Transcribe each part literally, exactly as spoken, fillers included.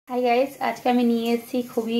Hi guys, আজকে আমি নিয়ে এসেছি খুবই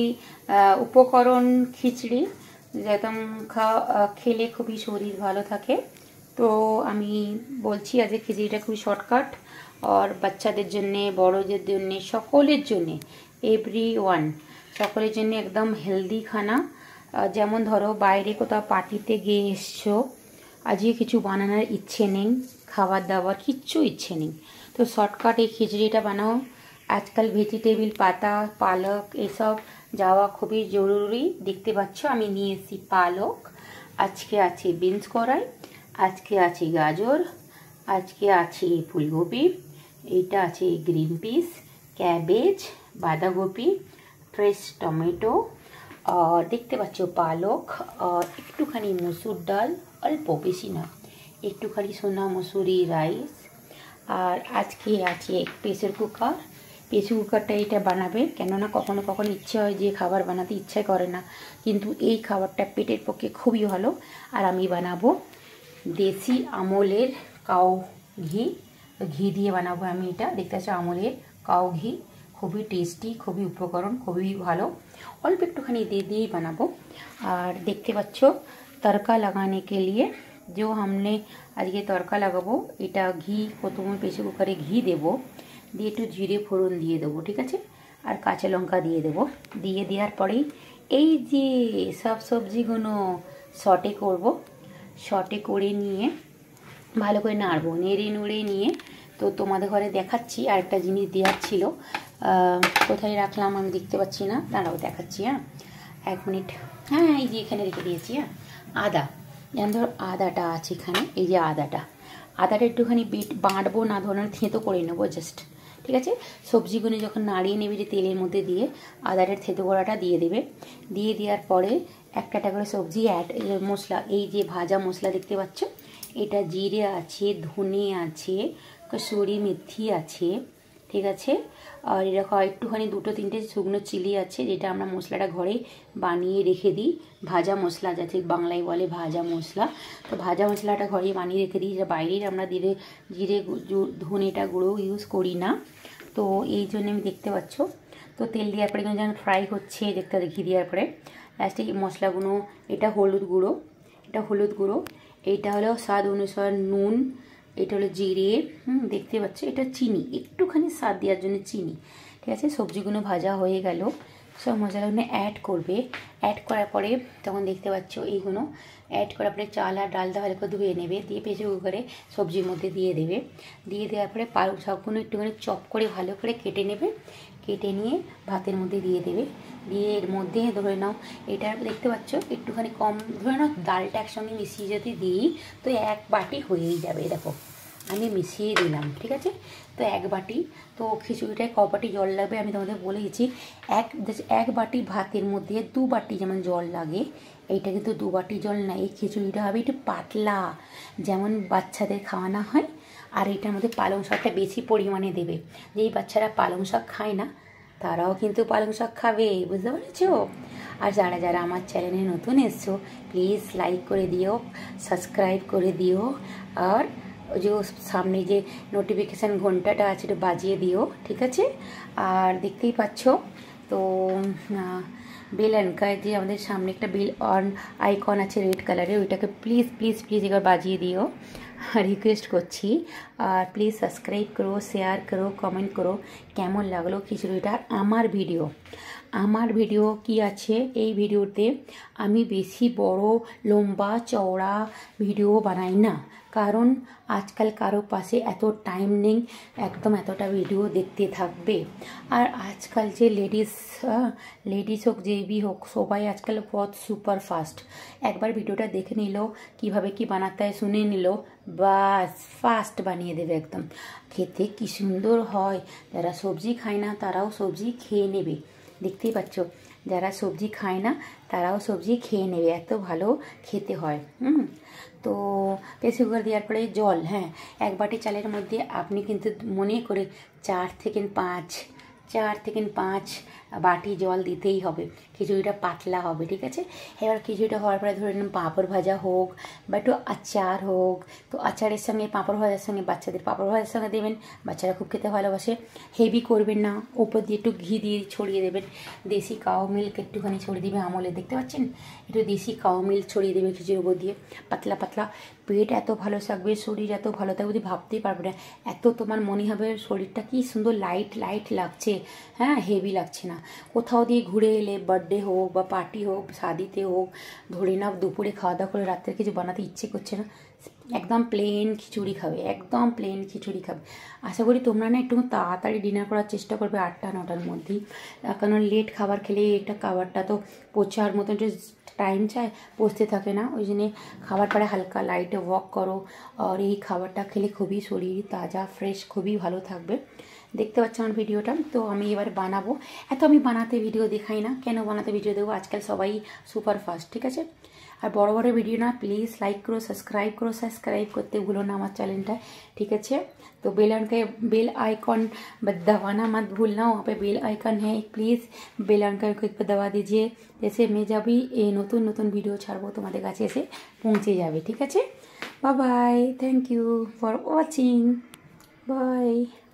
উপকরণ খিচড়ি, যেরকম খেলে খুবই শরীর ভালো থাকে। তো আমি বলছি আজকে খিচড়িটা খুবই শর্টকাট, আর বাচ্চাদের জন্যে, বড়দের জন্যে, সকলের জন্যে, এভরি ওয়ান, সকলের জন্য একদম হেলদি খানা। যেমন ধরো বাইরে কোথাও পার্টিতে গিয়ে এসছো, আজকে কিছু বানানোর ইচ্ছে নেই, খাবার দাবার কিচ্ছু ইচ্ছে নেই, তো শর্টকাট এই খিচড়িটা বানাও। আজকাল ভেজিটেবিল পাতা, পালক এসব যাওয়া খুবই জরুরি। দেখতে পাচ্ছ আমি নিয়ে এসেছি পালক, আজকে আছে বিনস কড়াই, আজকে আছে গাজর, আজকে আছে ফুলকপি, এইটা আছে গ্রিন পিস, ক্যাবেজ, বাঁধাকপি, ফ্রেশ টমেটো, আর দেখতে পাচ্ছ পালক, আর একটুখানি মসুর ডাল, অল্প বেশি না, একটুখানি সোনা মসুরি রাইস, আর আজকে আছে প্রেসার কুকার। প্রেসার কুকারটা এটা বানাবে, কেননা কখনো কখনো ইচ্ছে হয় যে খাবার বানাতে ইচ্ছে করে না, কিন্তু এই খাবারটা পেটের পক্ষে খুবই ভালো। আর আমি বানাবো দেশি আমলের কাউ ঘি, ঘি দিয়ে বানাবো আমি এটা। দেখতে পাচ্ছ আমলের কাউ ঘি, খুবই টেস্টি, খুবই উপকরণ, খুবই ভালো, অল্প একটুখানি দিয়ে দিয়েই বানাবো। আর দেখতে পাচ্ছ তড়কা লাগানে কে লিয়ে जो हमने आज के तड़का लगाबो, এটা ঘি, প্রথমে প্রেসার কুকারে ঘি দেব, দিয়ে একটু জিরে ফোড়ন দিয়ে দেবো, ঠিক আছে, আর কাঁচা লঙ্কা দিয়ে দেবো। দিয়ে দেওয়ার পরেই এই যে সব সবজিগুলো সটে করব, সটে করে নিয়ে ভালো করে নাড়বো, নেড়ে নুড়ে নিয়ে। তো তোমাদের ঘরে দেখাচ্ছি আর একটা জিনিস দেওয়ার ছিল, কোথায় রাখলাম আমি দেখতে পাচ্ছি না, দাঁড়াও দেখাচ্ছি। হ্যাঁ এক মিনিট, হ্যাঁ এই যে এখানে রেখে দিয়েছি। হ্যাঁ আদা, যেমন ধরো আদাটা আছে এখানে, এই যে আদাটা, আদাটা একটুখানি বিট বাঁটবো না, ধরনের থেঁতো করে নেবো জাস্ট, ঠিক আছে। সবজিগুলো যখন নাড়িয়ে নেবে তেলের মধ্যে দিয়ে আদাটার থেঁতো করাটা দিয়ে দেবে। দিয়ে দেওয়ার পরে একটা একটা করে সবজি অ্যাড, মশলা, এই যে ভাজা মশলা দেখতে পাচ্ছ, এটা জিরে আছে, ধনে আছে, কসুরি মেথি আছে, ঠিক আছে। আর এরকম একটুখানি দুটো তিনটে শুকনো চিলি আছে, যেটা আমরা মশলাটা ঘরে বানিয়ে রেখে দিই, ভাজা মশলা, যাতে বাংলায় বলে ভাজা মশলা। তো ভাজা মশলাটা ঘরে বানিয়ে রেখে দিই, যেটা বাইরের আমরা জিরে জিরে ধনেটা গুঁড়ো ইউজ করি না, তো এই জন্য আমি দেখতে পাচ্ছ। তো তেল দেওয়ার পরে যেন ফ্রাই হচ্ছে, দেখতে ঘি দেওয়ার পরে লাস্টে এই মশলাগুলো, এটা হলুদ গুঁড়ো, এটা হলুদ গুঁড়ো, এইটা হলো স্বাদ অনুসার নুন, এটা হলো জিরে, হুম দেখতে পাচ্ছ, এটা চিনি, একটুখানি স্বাদ দেওয়ার জন্য চিনি, ঠিক আছে। সবজিগুলো ভাজা হয়ে গেল, সব মশলাগুলো অ্যাড করবে। অ্যাড করার পরে তখন দেখতে পাচ্ছ এইগুলো অ্যাড করার পরে চাল আর ডালটা ভালো করে ধুয়ে নেবে, দিয়ে প্রেসার কুকারে সবজির মধ্যে দিয়ে দেবে। দিয়ে দেওয়ার পরে পালক শাকগুলো একটুখানি চপ করে ভালো করে কেটে নেবে, কেটে নিয়ে ভাতের মধ্যে দিয়ে দেবে। দিয়ে এর মধ্যে ধরে নাও, এটা দেখতে পাচ্ছ একটুখানি কম, ধরে নাও ডালটা একসঙ্গে মিশিয়ে যদি দিই তো এক বাটি হয়েই যাবে। দেখো আমি মিশিয়ে দিলাম, ঠিক আছে। তো এক বাটি, তো খিচুড়িটায় ক বাটি জল লাগবে আমি তোমাদের বলে দিচ্ছি। এক এক বাটি ভাতের মধ্যে দু বাটি যেমন জল লাগে, এইটা কিন্তু দু বাটি জল না, এই খিচুড়িটা হবে একটু পাতলা, যেমন বাচ্চাদের খাওয়ানো হয়। আর এটার মধ্যে পালং শাকটা বেশি পরিমাণে দেবে, যেই বাচ্চারা পালং শাক খায় না তারাও কিন্তু পালং শাক খাবে, বুঝতে পেরেছ। আর যারা যারা আমার চ্যানেলে নতুন এসছো প্লিজ লাইক করে দিও, সাবস্ক্রাইব করে দিও, আর যে সামনে যে নোটিফিকেশান ঘন্টাটা আছে এটা বাজিয়ে দিও, ঠিক আছে। আর দেখতেই পাচ্ছ তো বেল আইকন, যে আমাদের সামনে একটা বেল অন আইকন আছে রেড কালারের, ওইটাকে প্লিজ প্লিজ প্লিজ একবার বাজিয়ে দিও, রিকোয়েস্ট করছি। আর প্লিজ সাবস্ক্রাইব করো, শেয়ার করো, কমেন্ট করো কেমন লাগলো খিচুড়িটা। আমার ভিডিও আমার ভিডিও কি আছে, এই ভিডিওতে আমি বেশি বড় লম্বা চওড়া ভিডিও বানাই না, কারণ আজকাল কারো পাশে এত টাইম নেই একদম এতটা ভিডিও দেখতে থাকবে। আর আজকাল যে লেডিস লেডিস হোক যেই হোক, সবাই আজকাল বহুত সুপার ফাস্ট, একবার ভিডিওটা দেখে নিল কিভাবে কি বানাতে হয়, শুনে নিল, বাস ফাস্ট বানিয়ে দেবে একদম। খেতে কি সুন্দর হয়, যারা সবজি খায় না তারাও সবজি খেয়ে নেবে, দেখতেই পাচ্ছ, যারা সবজি খায় না তারাও সবজি খেয়ে নেবে, এত ভালো খেতে হয়। হুম তো প্রেসার কুকার দেওয়ার পরে জল, হ্যাঁ এক বাটি চালের মধ্যে আপনি কিন্তু মনে করে চার থেকে পাঁচ চার থেকে পাঁচ বাটি জল দিতেই হবে, খিচুড়িটা পাতলা হবে, ঠিক আছে। এবার খিচুড়িটা হওয়ার পরে ধরে নিন পাঁপড় ভাজা হোক বা একটু আচার হোক, তো আচারের সঙ্গে পাঁপড় ভাজার সঙ্গে বাচ্চাদের পাঁপড় ভাজার সঙ্গে দেবেন, বাচ্চারা খুব খেতে ভালোবাসে। হেভি করবেন না, ওপর দিয়ে একটু ঘি দিয়ে ছড়িয়ে দেবেন, দেশি কাউ মিল্ক একটুখানি ছড়িয়ে দেবে আমলে, দেখতে পাচ্ছেন, একটু দেশি কাউ মিল্ক ছড়িয়ে দেবে খিচুড়ির উপর দিয়ে, পাতলা পাতলা। পেট এত ভালো থাকবে, শরীর এত ভালো থাকবে যে ভাবতেই পারবে না। এত তোমার মনে হবে শরীরটা কি সুন্দর লাইট লাইট লাগছে, হ্যাঁ, হেভি লাগছে না। কোথাও দিয়ে ঘুরে এলে, বার্থডে হোক বা পার্টি হোক, শাদিতে হোক, ধরে না দুপুরে খাওয়া দাওয়া করে রাত্রে কিছু বানাতে ইচ্ছে করছে না, একদম প্লেন খিচুড়ি খাবে, একদম প্লেন খিচুড়ি খাবে। আশা করি তোমরা না একটু তাড়াতাড়ি ডিনার করার চেষ্টা করবে, আটটা নটার মধ্যেই, কারণ লেট খাবার খেলে এটা খাবারটা তো পচার মতন যে টাইম চায়, পচতে থাকে না, ওই জন্যে খাবার পরে হালকা লাইটে ওয়াক করো। আর এই খাবারটা খেলে খুবই শরীর তাজা ফ্রেশ, খুবই ভালো থাকবে। দেখতে পাচ্ছ আমার ভিডিওটা, তো আমি এবার বানাবো। এত আমি বানাতে ভিডিও দেখাই না, কেন বানাতে ভিডিও দেবো, আজকাল সবাই সুপার ফাস্ট, ঠিক আছে। আর বড় বড় ভিডিও না, প্লিজ লাইক করো, সাবস্ক্রাইব করো, সাবস্ক্রাইব করতে ভूलो ना আমার চ্যানেলটা, ठीक है। तो बेल के बेल आइकॉन दबाना मत भूलना, वहाँ पे बेल आइकन है, प्लीज़ बेल आइकन को दबा दीजिए, जैसे मैं जब भी ये नतून नतून वीडियो छाड़बो तुम्हारे काছে এসে পৌঁছে যাবে, ঠিক আছে। Bye bye, thank you for watching, bye.